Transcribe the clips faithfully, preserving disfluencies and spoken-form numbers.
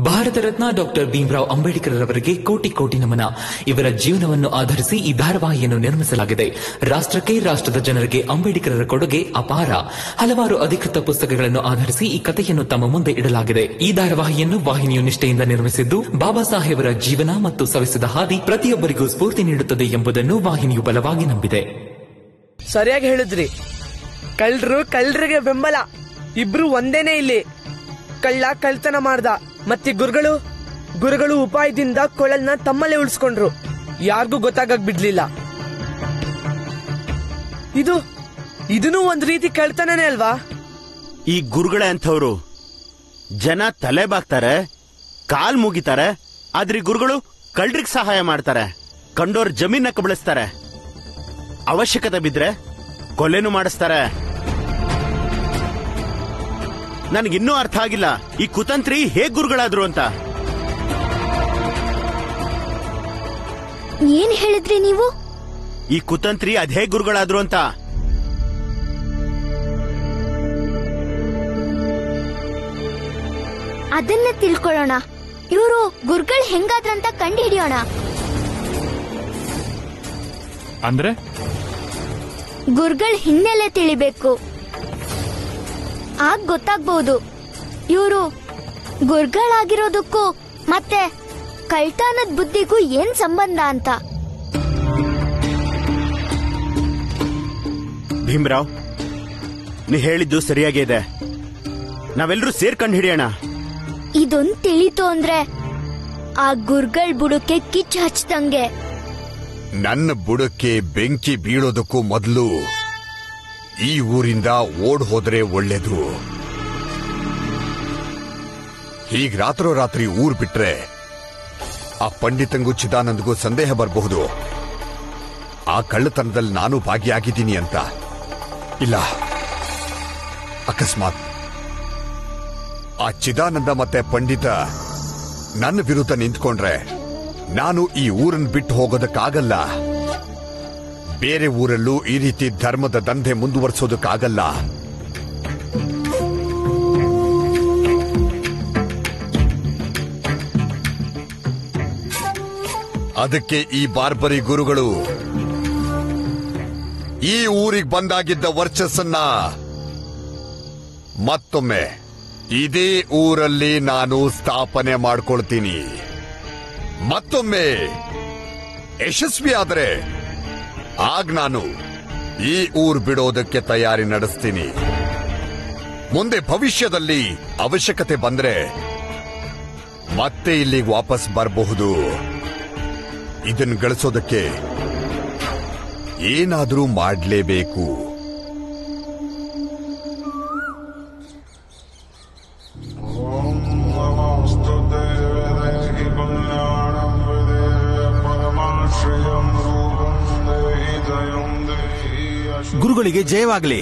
Bharat Ratna doctor Bhimrao Ambedkar ರವರಿಗೆ ಕೋಟಿ ಕೋಟಿ ನಮನ. ಇವರ ಜೀವನವನ್ನು ಆಧರಿಸಿ ಈ ಧಾರಾವಾಹಿಯನ್ನು ನಿರ್ಮಿಸಲಾಗಿದೆ. ರಾಷ್ಟ್ರಕ್ಕೆ, ರಾಷ್ಟ್ರದ ಜನರಿಗೆ ಅಂಬೇಡ್ಕರರ ಕೊಡುಗೆ ಅಪಾರ. ಹಲವಾರು ಅಧಿಕೃತ ಪುಸ್ತಕಗಳನ್ನು ಆಧರಿಸಿ ಈ ಕಥೆಯನ್ನು ತಮ್ಮ ಮುಂದೆ ಇಡಲಾಗಿದೆ. ಈ ಧಾರಾವಾಹಿಯನ್ನು ವಾಹಿನಿಯು ನಿಷ್ಠೆಯಿಂದ ನಿರ್ಮಿಸಿದ್ದು, ಬಾಬಾ ಸಾಹೇಬರ ಜೀವನ ಮತ್ತು ಸವಿಸಿದ ಹಾದಿ ಪ್ರತಿಯೊಬ್ಬರಿಗೂ ಸ್ಫೂರ್ತಿ ನೀಡುತ್ತದೆ ಎಂಬುದನ್ನು ವಾಹಿನಿಯು ಬಲವಾಗಿ ನಂಬಿದೆ. ಸರಿಯಾಗಿ ಹೇಳಿದ್ರಿ. ಕಳ್ಳರು ಕಳ್ಳರಿಗೆ ಬೆಂಬಲ, ಇಬ್ರು ಒಂದೇನೆ. ಇಲ್ಲಿ ಕಳ್ಳ ಕಳ್ತನ ಮಾಡ್ದ, ಮತ್ತೆ ಗುರುಗಳು ಗುರುಗಳು ಉಪಾಯದಿಂದ ಕೊಳಲ್ನ ತಮ್ಮಲ್ಲೇ ಉಳಿಸ್ಕೊಂಡ್ರು. ಯಾರಿಗೂ ಗೊತ್ತಾಗಕ್ ಬಿಡ್ಲಿಲ್ಲ. ಇದು ಇದನ್ನು ಒಂದ್ ರೀತಿ ಕಳ್ತನನೇ ಅಲ್ವಾ? ಈ ಗುರುಗಳೇ ಅಂಥವ್ರು ಜನ ತಲೆ ಬಾಗ್ತಾರೆ, ಕಾಲ್ ಮುಗಿತಾರೆ, ಆದ್ರೆ ಈ ಗುರುಗಳು ಕಳ್ಳರಿಗೆ ಸಹಾಯ ಮಾಡ್ತಾರೆ, ಕಂಡೋರ್ ಜಮೀನ ಕಬಳಿಸ್ತಾರೆ, ಅವಶ್ಯಕತೆ ಬಿದ್ರೆ ಕೊಲೆನೂ ಮಾಡಿಸ್ತಾರೆ. ನನಗಿನ್ನೂ ಅರ್ಥ ಆಗಿಲ್ಲ ಈ ಕುತಂತ್ರಿ ಹೇಗ್ ಗುರುಗಳಾದ್ರು ಅಂತ. ಏನ್ ಹೇಳಿದ್ರಿ ನೀವು? ಈ ಕುತಂತ್ರಿ ಅದ್ ಹೇಗ್ ಗುರುಗಳಾದ್ರು ಅಂತ. ಅದನ್ನ ತಿಳ್ಕೊಳ್ಳೋಣ. ಇವರು ಗುರುಗಳು ಹೆಂಗಾದ್ರಂತ ಕಂಡು ಹಿಡಿಯೋಣ. ಅಂದ್ರೆ ಗುರುಗಳ ಹಿನ್ನೆಲೆ ತಿಳಿಬೇಕು. ಆಗ ಗೊತ್ತಾಗ್ಬಹುದು ಇವರು ಗುರುಗಳಾಗಿರೋದಕ್ಕೂ ಮತ್ತೆ ಕಳ್ತನದ ಬುದ್ಧಿಗೂ ಏನ್ ಸಂಬಂಧ ಅಂತ. ಭೀಮರಾವ್, ನೀ ಹೇಳಿದ್ದು ಸರಿಯಾಗೇ ಇದೆ. ನಾವೆಲ್ಲರೂ ಸೇರ್ಕೊಂಡು ಹಿಡಿಯೋಣ. ಇದೊಂದ್ ತಿಳಿತು ಅಂದ್ರೆ ಆ ಗುರುಗಳ ಬುಡಕ್ಕೆ ಕಿಚ್ಚು ಹಚ್ಚದಂಗೆ. ನನ್ನ ಬುಡಕ್ಕೆ ಬೆಂಕಿ ಬೀಳೋದಕ್ಕೂ ಮೊದಲು ಈ ಊರಿಂದ ಓಡ್ ಹೋದ್ರೆ ಒಳ್ಳೇದು. ಹೀಗ್ ರಾತ್ರೋರಾತ್ರಿ ಊರ್ ಬಿಟ್ರೆ ಆ ಪಂಡಿತಂಗೂ ಚಿದಾನಂದ್ಗೂ ಸಂದೇಹ ಬರಬಹುದು ಆ ಕಳ್ಳತನದಲ್ಲಿ ನಾನು ಭಾಗಿಯಾಗಿದ್ದೀನಿ ಅಂತ. ಇಲ್ಲ, ಅಕಸ್ಮಾತ್ ಆ ಚಿದಾನಂದ ಮತ್ತೆ ಪಂಡಿತ ನನ್ನ ವಿರುದ್ಧ ನಿಂತ್ಕೊಂಡ್ರೆ ನಾನು ಈ ಊರನ್ನು ಬಿಟ್ಟು ಹೋಗೋದಕ್ಕಾಗಲ್ಲ. ಬೇರೆ ಊರಲ್ಲೂ ಈ ರೀತಿ ಧರ್ಮದ ದಂಧೆ ಮುಂದುವರಿಸೋದಕ್ಕಾಗಲ್ಲ. ಅದಕ್ಕೆ ಈ ಬಾರ್ಬರಿ ಗುರುಗಳು ಈ ಊರಿಗೆ ಬಂದಾಗಿದ್ದ ವರ್ಚಸ್ಸನ್ನ ಮತ್ತೊಮ್ಮೆ ಇದೇ ಊರಲ್ಲಿ ನಾನು ಸ್ಥಾಪನೆ ಮಾಡ್ಕೊಳ್ತೀನಿ. ಮತ್ತೊಮ್ಮೆ ಯಶಸ್ವಿ ಆದ್ರೆ ಆಗ ನಾನು ಈ ಊರ್ ಬಿಡೋದಕ್ಕೆ ತಯಾರಿ ನಡೆಸ್ತೀನಿ. ಮುಂದೆ ಭವಿಷ್ಯದಲ್ಲಿ ಅವಶ್ಯಕತೆ ಬಂದ್ರೆ ಮತ್ತೆ ಇಲ್ಲಿಗೆ ವಾಪಸ್ ಬರಬಹುದು. ಇದನ್ನು ಗಳಿಸೋದಕ್ಕೆ ಏನಾದರೂ ಮಾಡಲೇಬೇಕು. ಗುರುಗಳಿಗೆ ಜಯವಾಗಲಿ.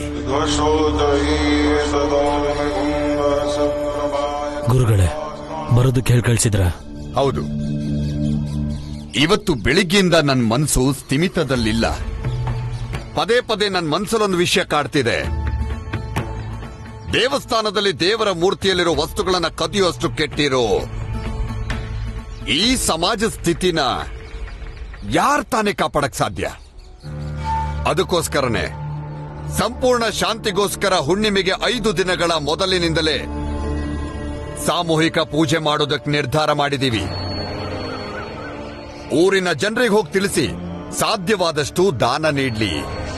ಗುರುಗಳೇ, ಬರೋದು ಕೇಳಿ ಕಳಿಸಿದ್ರ? ಹೌದು. ಇವತ್ತು ಬೆಳಿಗ್ಗೆಯಿಂದ ನನ್ನ ಮನಸ್ಸು ಸ್ಥಿಮಿತದಲ್ಲಿಲ್ಲ. ಪದೇ ಪದೇ ನನ್ನ ಮನಸ್ಸಲ್ಲೊಂದು ವಿಷಯ ಕಾಡ್ತಿದೆ. ದೇವಸ್ಥಾನದಲ್ಲಿ ದೇವರ ಮೂರ್ತಿಯಲ್ಲಿರೋ ವಸ್ತುಗಳನ್ನ ಕದಿಯುವಷ್ಟು ಕೆಟ್ಟಿರೋ ಈ ಸಮಾಜ ಸ್ಥಿತಿನ ಯಾರ್ ತಾನೇ ಕಾಪಾಡಕ್ ಸಾಧ್ಯ? ಅದಕ್ಕೋಸ್ಕರನೇ ಸಂಪೂರ್ಣ ಶಾಂತಿಗೋಸ್ಕರ ಹುಣ್ಣಿಮೆಗೆ ಐದು ದಿನಗಳ ಮೊದಲಿನಿಂದಲೇ ಸಾಮೂಹಿಕ ಪೂಜೆ ಮಾಡೋದಕ್ಕೆ ನಿರ್ಧಾರ ಮಾಡಿದೀವಿ. ಊರಿನ ಜನರಿಗೆ ಹೋಗಿ ತಿಳಿಸಿ ಸಾಧ್ಯವಾದಷ್ಟು ದಾನ ನೀಡ್ಲಿ.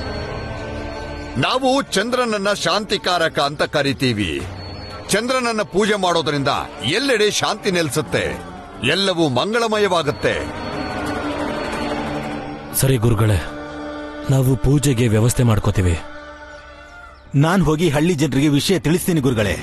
ನಾವು ಚಂದ್ರನನ್ನ ಶಾಂತಿಕಾರಕ ಅಂತ ಕರಿತೀವಿ. ಚಂದ್ರನನ್ನ ಪೂಜೆ ಮಾಡೋದ್ರಿಂದ ಎಲ್ಲೆಡೆ ಶಾಂತಿ ನೆಲೆಸುತ್ತೆ, ಎಲ್ಲವೂ ಮಂಗಳಮಯವಾಗುತ್ತೆ. ಸರಿ ಗುರುಗಳೇ, ನಾವು ಪೂಜೆಗೆ ವ್ಯವಸ್ಥೆ ಮಾಡ್ಕೋತೀವಿ. ನಾನ್ ಹೋಗಿ ಹಳ್ಳಿ ಜನರಿಗೆ ವಿಷಯ ತಿಳಿಸ್ತೀನಿ ಗುರುಗಳೇ.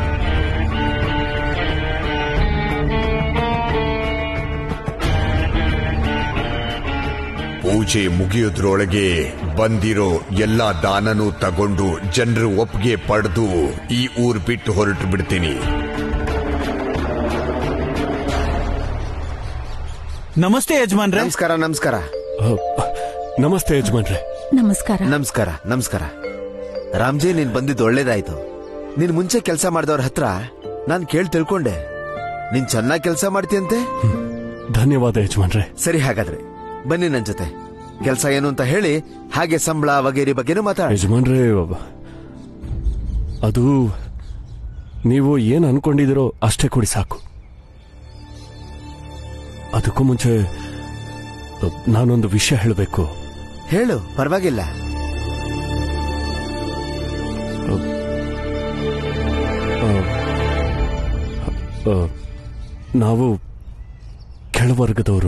ಪೂಜೆ ಮುಗಿಯೋದ್ರೊಳಗೆ ಬಂದಿರೋ ಎಲ್ಲಾ ದಾನನೂ ತಗೊಂಡು ಜನರು ಒಪ್ಪಿಗೆ ಪಡೆದು ಈ ಊರ್ ಬಿಟ್ಟು ಹೊರಟು ಬಿಡ್ತೀನಿ. ನಮಸ್ತೆ ಯಜಮಾನ್ರೆ. ನಮಸ್ಕಾರ. ನಮಸ್ಕಾರ. ನಮಸ್ತೆ ಯಜಮಾನ್ರೆ. ನಮಸ್ಕಾರ. ನಮಸ್ಕಾರ. ನಮಸ್ಕಾರ. ರಾಮ್ಜಿ, ನೀನ್ ಬಂದಿದ್ದು ಒಳ್ಳೇದಾಯ್ತು. ನೀನ್ ಮುಂಚೆ ಕೆಲಸ ಮಾಡಿದವ್ರ ಹತ್ರ ನಾನ್ ಕೇಳಿ ತಿಳ್ಕೊಂಡೆ. ನೀನ್ ಚೆನ್ನಾಗಿ ಕೆಲಸ ಮಾಡ್ತೀಯಂತೆ. ಧನ್ಯವಾದ ಯಜಮಾನ್ರೆ. ಸರಿ, ಹಾಗಾದ್ರೆ ಬನ್ನಿ ನನ್ ಜೊತೆ. ಕೆಲಸ ಏನು ಅಂತ ಹೇಳಿ, ಹಾಗೆ ಸಂಬಳ ವಗೇರಿ ಬಗ್ಗೆನೂ ಮಾತಾಡ. ಯಜಮಾನ್ರೆ, ಅದು ನೀವು ಏನ್ ಅನ್ಕೊಂಡಿದಿರೋ ಅಷ್ಟೇ ಕೊಡಿ ಸಾಕು. ಅದಕ್ಕೂ ಮುಂಚೆ ನಾನೊಂದು ವಿಷಯ ಹೇಳಬೇಕು. ಹೇಳು, ಪರವಾಗಿಲ್ಲ. ನಾವು ಕೆಳವರ್ಗದವರು.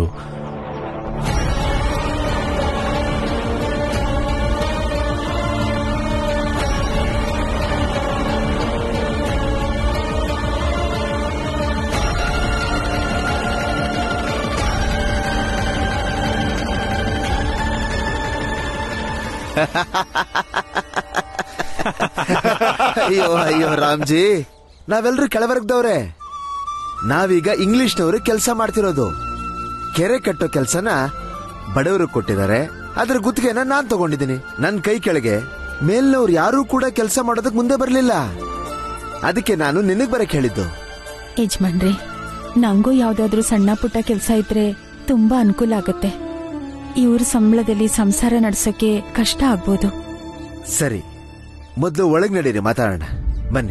ಅಯ್ಯೋ ಅಯ್ಯೋ ರಾಮ್ಜಿ, ನಾವೆಲ್ಲರೂ ಕೆಳವರ್ಗದವ್ರೆ. ನಾವೀಗ ಇಂಗ್ಲಿಷ್ನವರು ಕೆಲಸ ಮಾಡ್ತಿರೋದು. ಕೆರೆ ಕಟ್ಟೋ ಕೆಲಸನ ಬಡವರು ಕೊಟ್ಟಿದ್ದಾರೆ, ಅದ್ರ ಗುತ್ತಿಗೆನ ನಾನ್ ತಗೊಂಡಿದ್ದೀನಿ. ನನ್ ಕೈ ಕೆಳಗೆ ಮೇಲ್ನವ್ರು ಯಾರೂ ಕೂಡ ಕೆಲಸ ಮಾಡೋದಕ್ ಮುಂದೆ ಬರ್ಲಿಲ್ಲ. ಅದಕ್ಕೆ ನಾನು ನಿನಗ್ ಬರಕ್ ಹೇಳಿದ್ದು. ಯಜಮಾನ್ರಿ, ನಂಗೂ ಯಾವ್ದಾದ್ರು ಸಣ್ಣ ಪುಟ್ಟ ಕೆಲಸ ಇದ್ರೆ ತುಂಬಾ ಅನುಕೂಲ ಆಗತ್ತೆ. ಇವ್ರ ಸಂಬಳದಲ್ಲಿ ಸಂಸಾರ ನಡ್ಸಕ್ಕೆ ಕಷ್ಟ ಆಗ್ಬೋದು. ಸರಿ, ಮೊದಲು ಒಳಗ್ ನಡೀರಿ, ಮಾತಾಡೋಣ ಬನ್ನಿ.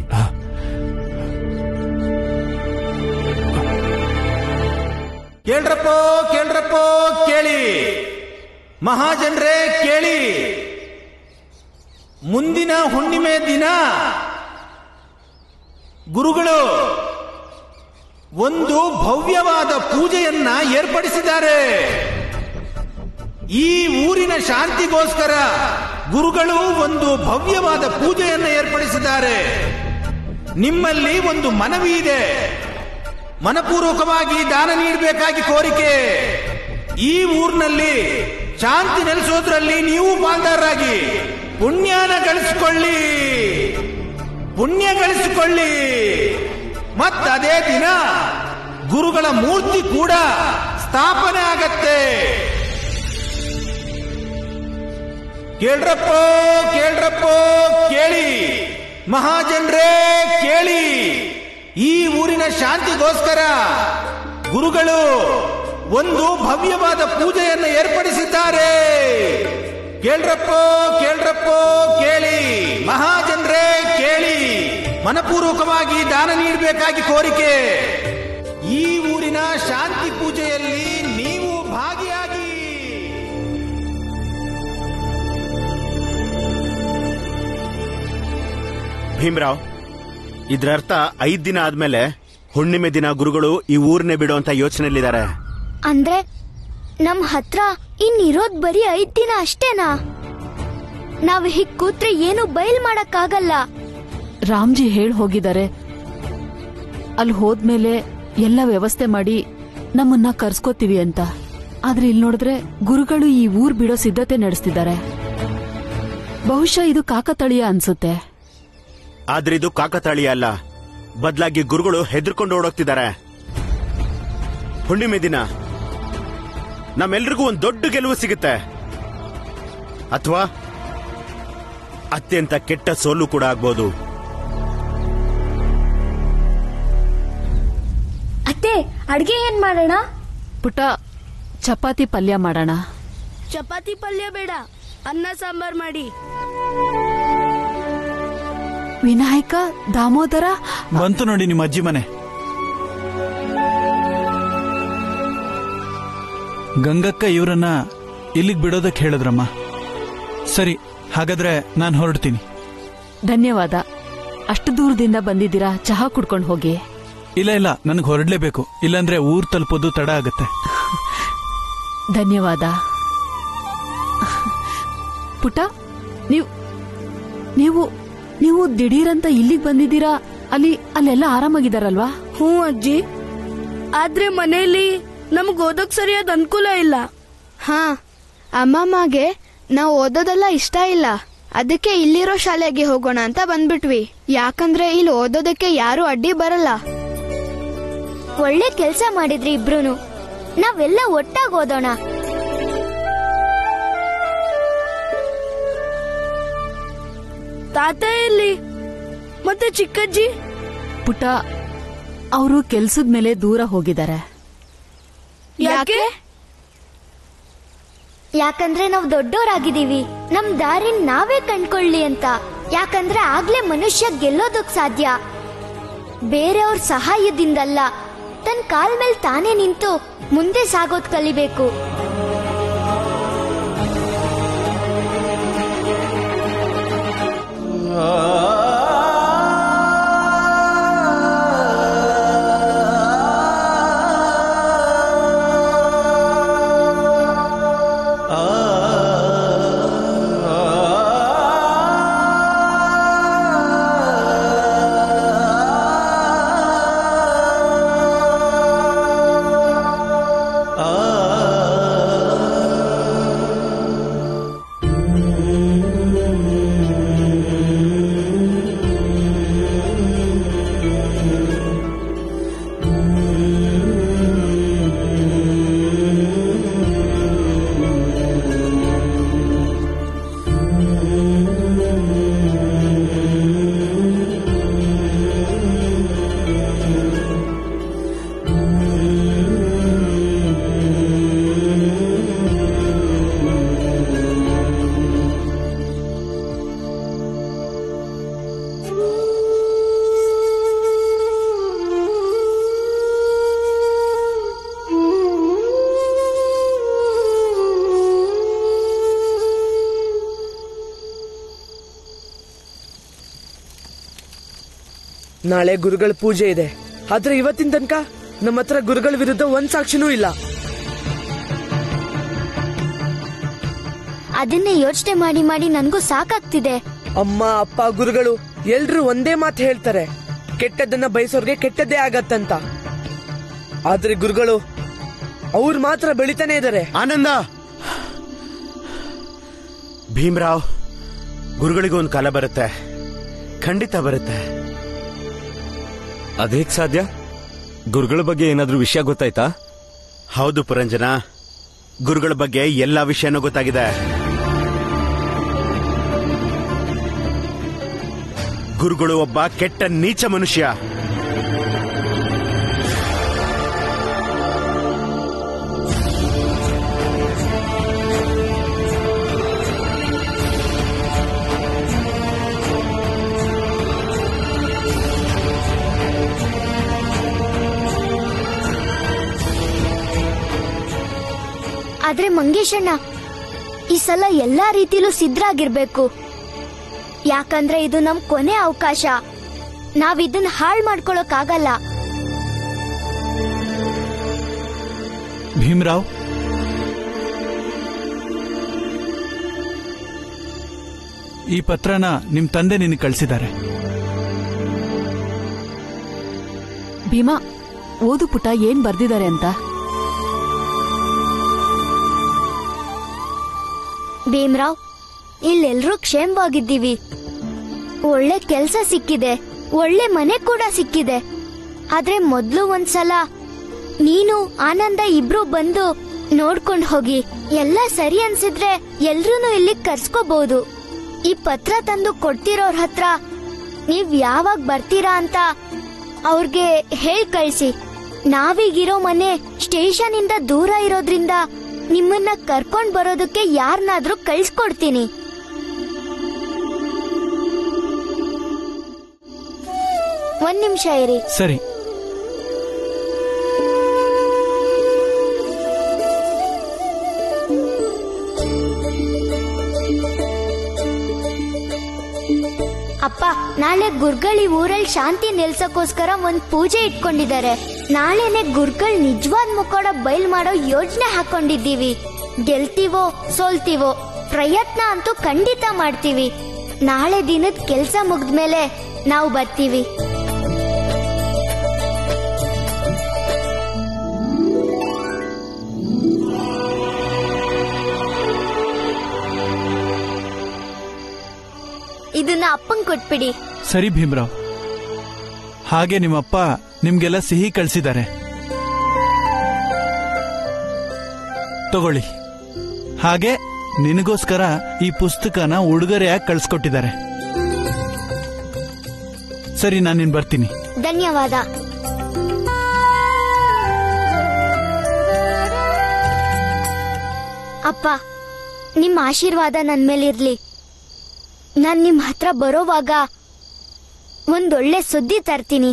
ಕೇಳ್ರಪ್ಪೋ ಕೇಳ್ರಪ್ಪೋ ಕೇಳಿ, ಮಹಾಜನ್ರೇ ಕೇಳಿ. ಮುಂದಿನ ಹುಣ್ಣಿಮೆ ದಿನ ಗುರುಗಳು ಒಂದು ಭವ್ಯವಾದ ಪೂಜೆಯನ್ನ ಏರ್ಪಡಿಸಿದ್ದಾರೆ. ಈ ಊರಿನ ಶಾಂತಿಗೋಸ್ಕರ ಗುರುಗಳು ಒಂದು ಭವ್ಯವಾದ ಪೂಜೆಯನ್ನು ಏರ್ಪಡಿಸಿದ್ದಾರೆ. ನಿಮ್ಮಲ್ಲಿ ಒಂದು ಮನವಿ ಇದೆ. ಮನಪೂರ್ವಕವಾಗಿ ದಾನ ನೀಡಬೇಕಾಗಿ ಕೋರಿಕೆ. ಈ ಊರಿನಲ್ಲಿ ಶಾಂತಿ ನೆಲೆಸೋದ್ರಲ್ಲಿ ನೀವು ಪಾಲ್ದಾರರಾಗಿ ಪುಣ್ಯನ ಗಳಿಸಿಕೊಳ್ಳಿ, ಪುಣ್ಯ ಗಳಿಸಿಕೊಳ್ಳಿ. ಮತ್ತದೇ ದಿನ ಗುರುಗಳ ಮೂರ್ತಿ ಕೂಡ ಸ್ಥಾಪನೆ ಆಗತ್ತೆ. ಕೇಳ್ರಪ್ಪೋ ಕೇಳ್ರಪ್ಪೋ ಕೇಳಿ, ಮಹಾಜನ್ರೇ ಕೇಳಿ. ಈ ಊರಿನ ಶಾಂತಿಗೋಸ್ಕರ ಗುರುಗಳು ಒಂದು ಭವ್ಯವಾದ ಪೂಜೆಯನ್ನು ಏರ್ಪಡಿಸಿದ್ದಾರೆ. ಕೇಳ್ರಪ್ಪೋ ಕೇಳ್ರಪ್ಪೋ ಕೇಳಿ, ಮಹಾಜನ್ರೇ ಕೇಳಿ. ಮನಪೂರ್ವಕವಾಗಿ ದಾನ ನೀಡಬೇಕಾಗಿ ಕೋರಿಕೆ. ಈ ಊರಿನ ಶಾಂತಿ ಪೂಜೆಯಲ್ಲಿ ನೀವು ಭಾಗಿಯಾಗಿ. ಭೀಮರಾವ್, ಇದ್ರರ್ಥ ಐದ್ ದಿನ ಆದ್ಮೇಲೆ ಹುಣ್ಣಿಮೆ ದಿನ ಗುರುಗಳು ಈ ಊರ್ನೇ ಬಿಡುವಂತ ಯೋಚನೆಯಲ್ಲಿದ್ದಾರೆ. ಅಂದ್ರೆ ನಮ್ ಹತ್ರ ಇನ್ನಿರೋದ್ ಬರೀ ಐದ್ ದಿನ ಅಷ್ಟೇನಾ? ನಾವ್ ಹಿಗ್ ಕೂತ್ರೆ ಏನು ಬಯಲ್ ಮಾಡಕ್ಕಾಗಲ್ಲ. ರಾಮ್ಜಿ ಹೇಳ್ ಹೋಗಿದ್ದಾರೆ, ಅಲ್ಲಿ ಹೋದ್ಮೇಲೆ ಎಲ್ಲ ವ್ಯವಸ್ಥೆ ಮಾಡಿ ನಮ್ಮನ್ನ ಕರ್ಸ್ಕೋತೀವಿ ಅಂತ. ಆದ್ರೆ ಇಲ್ಲಿ ನೋಡಿದ್ರೆ ಗುರುಗಳು ಈ ಊರ್ ಬಿಡೋ ಸಿದ್ಧತೆ ನಡೆಸ್ತಿದ್ದಾರೆ. ಬಹುಶಃ ಇದು ಕಾಕತಾಳೀಯ ಅನ್ಸುತ್ತೆ. ಆದ್ರೆ ಇದು ಕಾಕತಾಳೀಯ ಅಲ್ಲ, ಬದಲಾಗಿ ಗುರುಗಳು ಹೆದರ್ಕೊಂಡು ಓಡೋಗ್ತಿದ್ದಾರೆ. ಹುಣ್ಣಿಮೆ ದಿನ ನಮ್ಮೆಲ್ರಿಗೂ ಒಂದು ದೊಡ್ಡ ಗೆಲುವು ಸಿಗುತ್ತೆ, ಅಥವಾ ಅತ್ಯಂತ ಕೆಟ್ಟ ಸೋಲು ಕೂಡ ಆಗ್ಬೋದು. ಅತ್ತೆ, ಅಡ್ಗೆ ಏನ್ ಮಾಡೋಣ? ಪುಟ್ಟ, ಚಪಾತಿ ಪಲ್ಯ ಮಾಡೋಣ. ಚಪಾತಿ ಪಲ್ಯ ಬೇಡ, ಅನ್ನ ಸಾಂಬಾರ್ ಮಾಡಿ. ವಿನಾಯಕ, ದಾಮೋದರ ಬಂತು ನೋಡಿ ನಿಮ್ಮ ಅಜ್ಜಿ ಮನೆ. ಗಂಗಕ್ಕ ಇವರನ್ನ ಇಲ್ಲಿಗೆ ಬಿಡೋದಕ್ಕೆ ಹೇಳಿದ್ರಮ್ಮ. ಸರಿ, ಹಾಗಾದ್ರೆ ನಾನು ಹೊರಡ್ತೀನಿ. ಧನ್ಯವಾದ. ಅಷ್ಟು ದೂರದಿಂದ ಬಂದಿದ್ದೀರಾ, ಚಹಾ ಕುಡ್ಕೊಂಡು ಹೋಗಿ. ಇಲ್ಲ ಇಲ್ಲ, ನನಗೆ ಹೊರಡ್ಲೇಬೇಕು, ಇಲ್ಲಾಂದ್ರೆ ಊರ್ ತಲುಪೋದು ತಡ ಆಗುತ್ತೆ. ಧನ್ಯವಾದ. ಪುಟ್ಟ, ನೀವು ನೀವು ನೀವು ದಿಢೀರಂತ ಇಲ್ಲಿಗೆ ಬಂದಿದ್ದೀರಾ. ಅಲ್ಲಿ ಅಲ್ಲೆಲ್ಲ ಆರಾಮಾಗಿದ್ದಾರಲ್ವಾ? ಹ್ಞೂ ಅಜ್ಜಿ, ಆದ್ರೆ ಮನೆಯಲ್ಲಿ ನಮ್ಗ್ ಓದೋಕ್ ಸರಿಯಾದ ಅನುಕೂಲ ಇಲ್ಲ. ಹಾ, ಅಮ್ಮಮ್ಮಗೆ ನಾವು ಓದೋದೆಲ್ಲ ಇಷ್ಟ ಇಲ್ಲ. ಅದಕ್ಕೆ ಇಲ್ಲಿರೋ ಶಾಲೆಗೆ ಹೋಗೋಣ ಅಂತ ಬಂದ್ಬಿಟ್ವಿ. ಯಾಕಂದ್ರೆ ಇಲ್ಲಿ ಓದೋದಕ್ಕೆ ಯಾರು ಅಡ್ಡಿ ಬರಲ್ಲ. ಒಳ್ಳೆ ಕೆಲ್ಸ ಮಾಡಿದ್ರಿ ಇಬ್ರುನು. ನಾವೆಲ್ಲ ಒಟ್ಟಾಗಿ ಓದೋಣ. ತಾತ ಎಲ್ಲಿ? ಮತ್ತೆ ಚಿಕ್ಕಜ್ಜಿ? ಪುಟ್ಟ, ಅವರು ಕೆಲ್ಸದ ಮೇಲೆ ದೂರ ಹೋಗಿದ್ದಾರೆ. ಯಾಕೆ? ಯಾಕಂದ್ರೆ ನಾವು ದೊಡ್ಡವರಾಗಿದ್ದೀವಿ, ನಮ್ ದಾರಿನ್ ನಾವೇ ಕಂಡ್ಕೊಳ್ಳಿ ಅಂತ. ಯಾಕಂದ್ರೆ ಆಗ್ಲೇ ಮನುಷ್ಯ ಗೆಲ್ಲೋದಕ್ ಸಾಧ್ಯ, ಬೇರೆಯವ್ರ ಸಹಾಯದಿಂದಲ್ಲ. ತನ್ ಕಾಲ್ ಮೇಲೆ ತಾನೇ ನಿಂತು ಮುಂದೆ ಸಾಗೋದ್ ಕಲಿಬೇಕು. ನಾಳೆ ಗುರುಗಳ ಪೂಜೆ ಇದೆ, ಆದ್ರೆ ಇವತ್ತಿನ ತನಕ ನಮ್ಮ ಹತ್ರ ಗುರುಗಳ ವಿರುದ್ಧ ಒಂದ್ ಸಾಕ್ಷಿನೂ ಇಲ್ಲ. ಅದನ್ನೇ ಯೋಚನೆ ಮಾಡಿ ಮಾಡಿ ನನ್ಗೂ ಸಾಕಾಗ್ತಿದೆ. ಅಮ್ಮ ಅಪ್ಪ ಗುರುಗಳು ಎಲ್ರು ಒಂದೇ ಮಾತು ಹೇಳ್ತಾರೆ, ಕೆಟ್ಟದ್ದನ್ನ ಬಯಸೋರ್ಗೆ ಕೆಟ್ಟದ್ದೇ ಆಗತ್ತಂತ. ಆದ್ರೆ ಗುರುಗಳು ಅವ್ರು ಮಾತ್ರ ಬೆಳಿತಾನೆ ಇದಾರೆ. ಆನಂದ, ಭೀಮರಾವ್, ಗುರುಗಳಿಗೂ ಒಂದು ಕಾಲ ಬರುತ್ತೆ, ಖಂಡಿತ ಬರುತ್ತೆ. ಅದೇಕ್ ಸಾಧ್ಯ? ಗುರುಗಳ ಬಗ್ಗೆ ಏನಾದ್ರೂ ವಿಷಯ ಗೊತ್ತಾಯ್ತಾ? ಹೌದು ಪುರಂಜನ, ಗುರುಗಳ ಬಗ್ಗೆ ಎಲ್ಲಾ ವಿಷಯನೂ ಗೊತ್ತಾಗಿದೆ. ಗುರುಗಳು ಒಬ್ಬ ಕೆಟ್ಟ ನೀಚ ಮನುಷ್ಯ. ಆದ್ರೆ ಮಂಗೇಶಣ್ಣ, ಈ ಸಲ ಎಲ್ಲಾ ರೀತಿಲೂ ಸಿದ್ಧರಾಗಿರ್ಬೇಕು. ಯಾಕಂದ್ರೆ ಇದು ನಮ್ ಕೊನೆ ಅವಕಾಶ. ನಾವ್ ಇದನ್ನ ಹಾಳು ಮಾಡ್ಕೊಳಕ್ ಆಗಲ್ಲ. ಭೀಮರಾವ್, ಈ ಪತ್ರನ ನಿಮ್ ತಂದೆ ನಿನಗೆ ಕಳಿಸಿದ್ದಾರೆ. ಭೀಮಾ, ಓದು ಪುಟ, ಏನ್ ಬರ್ದಿದ್ದಾರೆ ಅಂತ. ಭೀಮರಾವ್, ಇಲ್ಲೆಲ್ರೂ ಕ್ಷೇಮವಾಗಿದ್ದೀವಿ. ಒಳ್ಳೆ ಕೆಲ್ಸ ಸಿಕ್ಕಿದೆ, ಒಳ್ಳೆ ಮನೆ ಕೂಡ ಸಿಕ್ಕಿದೆ. ಆದ್ರೆ ಮೊದ್ಲು ಒಂದ್ಸಲ ನೀನು ಆನಂದ ಇಬ್ರು ಬಂದು ನೋಡ್ಕೊಂಡ್ ಹೋಗಿ. ಎಲ್ಲ ಸರಿ ಅನ್ಸಿದ್ರೆ ಎಲ್ರೂನು ಇಲ್ಲಿ ಕರ್ಸ್ಕೋಬಹುದು. ಈ ಪತ್ರ ತಂದು ಕೊಡ್ತಿರೋರ್ ಹತ್ರ ನೀವ್ ಯಾವಾಗ ಬರ್ತೀರಾ ಅಂತ ಅವ್ರಿಗೆ ಹೇಳ್ ಕಳ್ಸಿ. ನಾವೀಗಿರೋ ಮನೆ ಸ್ಟೇಷನ್ ಇಂದ ದೂರ ಇರೋದ್ರಿಂದ ನಿಮ್ಮನ್ನ ಕರ್ಕೊಂಡ್ ಬರೋದಕ್ಕೆ ಯಾರನ್ನಾದ್ರೂ ಕಳ್ಸ್ಕೊಡ್ತೀನಿ. ಒಂದ್ ನಿಮಿಷ ಇರಿ. ಸರಿ. ಅಪ್ಪ, ನಾಳೆ ಗುರ್ಗಳ್ ಈ ಊರಲ್ಲಿ ಶಾಂತಿ ನೆಲ್ಸಕ್ಕೋಸ್ಕರ ಒಂದ್ ಪೂಜೆ ಇಟ್ಕೊಂಡಿದ್ದಾರೆ. ನಾಳೆನೆ ಗುರ್ಗಳ್ ನಿಜವಾದ ಮುಖೋಡ ಬಯಲ್ ಮಾಡೋ ಯೋಜನೆ ಹಾಕೊಂಡಿದ್ದೀವಿ. ಗೆಲ್ತೀವೋ ಸೋಲ್ತೀವೋ ಪ್ರಯತ್ನ ಅಂತೂ ಖಂಡಿತ ಮಾಡ್ತೀವಿ. ನಾಳೆ ದಿನದ ಕೆಲ್ಸ ಮುಗ್ದ್ಮೇಲೆ ನಾವು ಬರ್ತೀವಿ. ಇದನ್ನ ಅಪ್ಪಂಗ್ ಕೊಟ್ಬಿಡಿ. ಸರಿ ಭೀಮರಾವ್. ಹಾಗೆ ನಿಮ್ಮಪ್ಪ ನಿಮ್ಗೆಲ್ಲ ಸಿಹಿ ಕಳಿಸಿದ್ದಾರೆ, ತಗೊಳ್ಳಿ. ಹಾಗೆ ನಿನಗೋಸ್ಕರ ಈ ಪುಸ್ತಕನ ಉಡುಗೊರೆಯಾಗಿ ಕಳಿಸ್ಕೊಟ್ಟಿದ್ದಾರೆ. ಸರಿ, ನಾನು ನಿನ್ ಬರ್ತೀನಿ. ಧನ್ಯವಾದ. ಅಪ್ಪ, ನಿಮ್ಮ ಆಶೀರ್ವಾದ ನನ್ ಮೇಲಿರ್ಲಿ. ನಾನ್ ನಿಮ್ ಹತ್ರ ಬರೋವಾಗ ಒಂದೊಳ್ಳೆ ಸುದ್ದಿ ತರ್ತೀನಿ.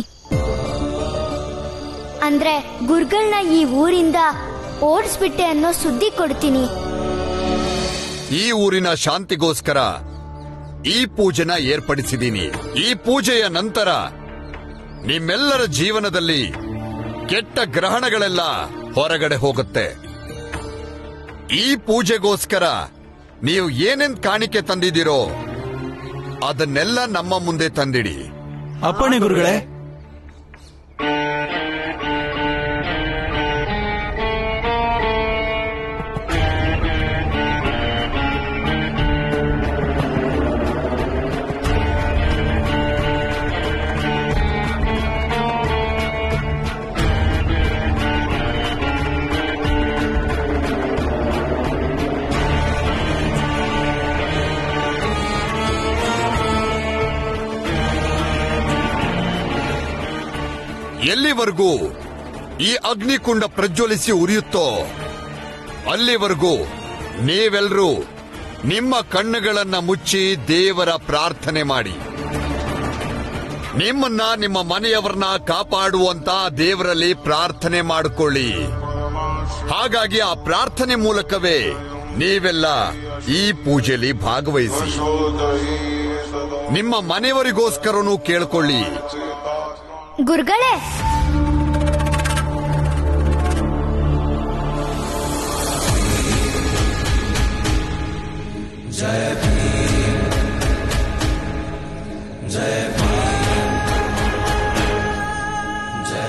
ಅಂದ್ರೆ ಗುರುಗಳನ್ನ ಈ ಊರಿಂದ ಓಡಿಸ್ಬಿಟ್ಟೆ ಅನ್ನೋ ಸುದ್ದಿ ಕೊಡ್ತೀನಿ. ಈ ಊರಿನ ಶಾಂತಿಗೋಸ್ಕರ ಈ ಪೂಜೆನ ಏರ್ಪಡಿಸಿದ್ದೀನಿ. ಈ ಪೂಜೆಯ ನಂತರ ನಿಮ್ಮೆಲ್ಲರ ಜೀವನದಲ್ಲಿ ಕೆಟ್ಟ ಗ್ರಹಣಗಳೆಲ್ಲ ಹೊರಗಡೆ ಹೋಗುತ್ತೆ. ಈ ಪೂಜೆಗೋಸ್ಕರ ನೀವು ಏನೆಂದ್ ಕಾಣಿಕೆ ತಂದಿದ್ದೀರೋ ಅದನ್ನೆಲ್ಲ ನಮ್ಮ ಮುಂದೆ ತಂದಿಡಿ. ಅಪ್ಪಣೆ ಗುರುಗಳೇ. ಎಲ್ಲಿವರೆಗೂ ಈ ಅಗ್ನಿಕುಂಡ ಪ್ರಜ್ವಲಿಸಿ ಉರಿಯುತ್ತೋ ಅಲ್ಲಿವರೆಗೂ ನೀವೆಲ್ಲರೂ ನಿಮ್ಮ ಕಣ್ಣುಗಳನ್ನ ಮುಚ್ಚಿ ದೇವರ ಪ್ರಾರ್ಥನೆ ಮಾಡಿ. ನಿಮ್ಮನ್ನ ನಿಮ್ಮ ಮನೆಯವರನ್ನ ಕಾಪಾಡುವಂತ ದೇವರಲ್ಲಿ ಪ್ರಾರ್ಥನೆ ಮಾಡಿಕೊಳ್ಳಿ. ಹಾಗಾಗಿ ಆ ಪ್ರಾರ್ಥನೆ ಮೂಲಕವೇ ನೀವೆಲ್ಲ ಈ ಪೂಜೆಯಲ್ಲಿ ಭಾಗವಹಿಸಿ. ನಿಮ್ಮ ಮನೆಯವರಿಗೋಸ್ಕರನೂ ಕೇಳ್ಕೊಳ್ಳಿ. ಗುರುಗಳೇ, ಜಯ ಭೀಮ್, ಜಯ ಭೀಮ್, ಜಯ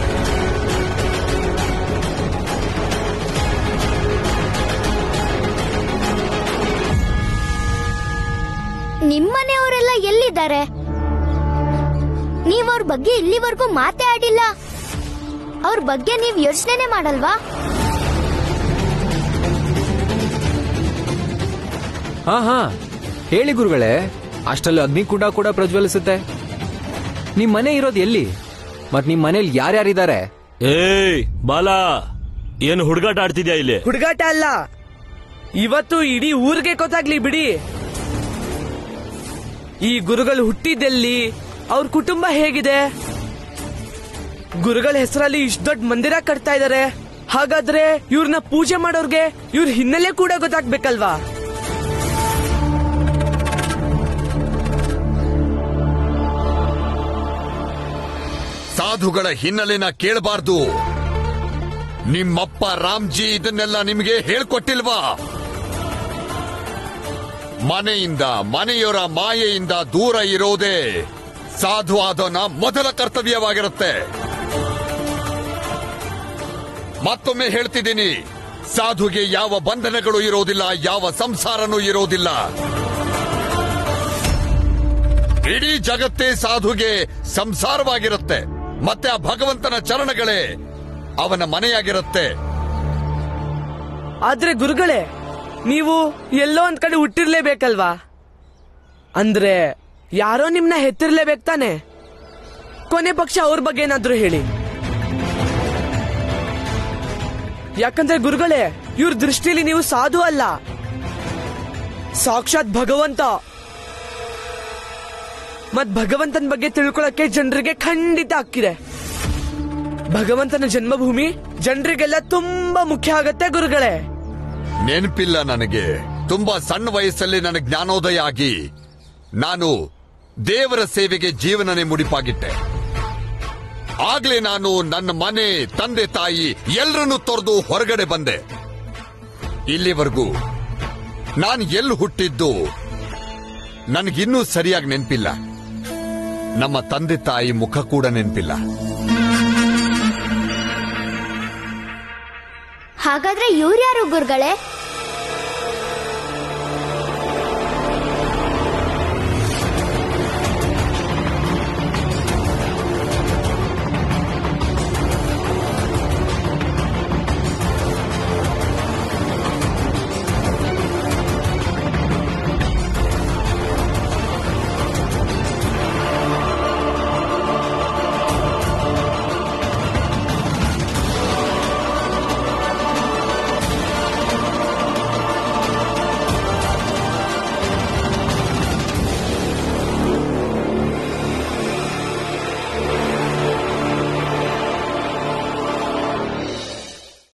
ನಿಮ್ಮನೆಯವರೆಲ್ಲ ಎಲ್ಲಿದ್ದಾರೆ? ನೀವ್ ಅವ್ರ ಬಗ್ಗೆ ಇಲ್ಲಿವರೆಗೂ ಮಾತೇ ಆಡಿಲ್ಲ. ಅವ್ರ ಬಗ್ಗೆ ನೀವ್ ಯೋಚನೆ ಮಾಡಲ್ವಾ? ಹಾ ಹಾ ಹೇಳಿ ಗುರುಗಳೇ. ಅಷ್ಟರಲ್ಲಿ ಅಗ್ನಿಕುಂಡ ಕೂಡ ಪ್ರಜ್ವಲಿಸುತ್ತೆ. ನಿಮ್ ಮನೆ ಇರೋದು ಎಲ್ಲಿ? ಮತ್ ನಿಮ್ ಮನೇಲಿ ಯಾರ್ಯಾರಿದ್ದಾರೆ? ಏಯ್ ಬಾಲ, ಏನು ಹುಡುಗಾಟ ಆಡ್ತಿದ್ಯಾ ಇಲ್ಲಿ? ಹುಡುಗಾಟ ಅಲ್ಲ, ಇವತ್ತು ಇಡೀ ಊರಿಗೆ ಗೊತ್ತಾಗ್ಲಿ ಬಿಡಿ. ಈ ಗುರುಗಳು ಹುಟ್ಟಿದ್ದೆಲ್ಲಿ, ಅವ್ರ ಕುಟುಂಬ ಹೇಗಿದೆ, ಗುರುಗಳ ಹೆಸರಲ್ಲಿ ಇಷ್ಟು ದೊಡ್ಡ ಮಂದಿರ ಕಟ್ತಾ ಇದಾರೆ. ಹಾಗಾದ್ರೆ ಇವ್ರನ್ನ ಪೂಜೆ ಮಾಡೋರ್ಗೆ ಇವ್ರ ಹಿನ್ನೆಲೆ ಕೂಡ ಗೊತ್ತಾಗ್ಬೇಕಲ್ವಾ? ಸಾಧುಗಳ ಹಿನ್ನೆಲೆನ ಕೇಳಬಾರ್ದು. ನಿಮ್ಮಪ್ಪ ರಾಮ್ಜಿ ಇದನ್ನೆಲ್ಲ ನಿಮಗೆ ಹೇಳ್ಕೊಟ್ಟಿಲ್ವಾ? ಮನೆಯಿಂದ, ಮನೆಯವರ ಮಾಯೆಯಿಂದ ದೂರ ಇರೋದೇ ಸಾಧು ಆದವನ ಮೊದಲ ಕರ್ತವ್ಯವಾಗಿರುತ್ತೆ. ಮತ್ತೊಮ್ಮೆ ಹೇಳ್ತಿದ್ದೀನಿ, ಸಾಧುಗೆ ಯಾವ ಬಂಧನಗಳು ಇರೋದಿಲ್ಲ, ಯಾವ ಸಂಸಾರನೂ ಇರೋದಿಲ್ಲ. ಇಡೀ ಜಗತ್ತೇ ಸಾಧುಗೆ ಸಂಸಾರವಾಗಿರುತ್ತೆ. ಮತ್ತೆ ಆ ಭಗವಂತನ ಚರಣಗಳೇ ಅವನ ಮನೆಯಾಗಿರುತ್ತೆ. ಆದ್ರೆ ಗುರುಗಳೇ, ನೀವು ಎಲ್ಲೋ ಒಂದ್ ಕಡೆ ಹುಟ್ಟಿರ್ಲೇಬೇಕಲ್ವಾ? ಅಂದ್ರೆ ಯಾರೋ ನಿಮ್ನ ಹೆತ್ತಿರ್ಲೇಬೇಕು ತಾನೆ? ಕೊನೆ ಪಕ್ಷ ಅವ್ರ ಬಗ್ಗೆ ಏನಾದ್ರೂ ಹೇಳಿ. ಯಾಕಂದ್ರೆ ಗುರುಗಳೇ, ಇವ್ರ ದೃಷ್ಟಿಲಿ ನೀವು ಸಾಧು ಅಲ್ಲ, ಸಾಕ್ಷಾತ್ ಭಗವಂತ. ಮತ್ ಭಗವಂತನ ಬಗ್ಗೆ ತಿಳ್ಕೊಳಕ್ಕೆ ಜನರಿಗೆ ಖಂಡಿತ ಹಕ್ಕಿದೆ. ಭಗವಂತನ ಜನ್ಮಭೂಮಿ ಜನರಿಗೆಲ್ಲ ತುಂಬಾ ಮುಖ್ಯ ಆಗತ್ತೆ ಗುರುಗಳೇ. ನೆನಪಿಲ್ಲ ನನಗೆ. ತುಂಬಾ ಸಣ್ಣ ವಯಸ್ಸಲ್ಲಿ ನನಗೆ ಜ್ಞಾನೋದಯ ಆಗಿ ನಾನು ದೇವರ ಸೇವೆಗೆ ಜೀವನನೇ ಮುಡಿಪಾಗಿಟ್ಟೆ. ಆಗ್ಲೇ ನಾನು ನನ್ನ ಮನೆ, ತಂದೆ ತಾಯಿ ಎಲ್ಲರನ್ನೂ ತೊರೆದು ಹೊರಗಡೆ ಬಂದೆ. ಇಲ್ಲಿವರೆಗೂ ನಾನು ಎಲ್ಲಿ ಹುಟ್ಟಿದ್ದು ನನಗಿನ್ನೂ ಸರಿಯಾಗಿ ನೆನಪಿಲ್ಲ. ನಮ್ಮ ತಂದೆ ತಾಯಿ ಮುಖ ಕೂಡ ನೆನಪಿಲ್ಲ. ಹಾಗಾದ್ರೆ ಇವ್ರ್ಯಾರು ಗುರುಗಳೇ?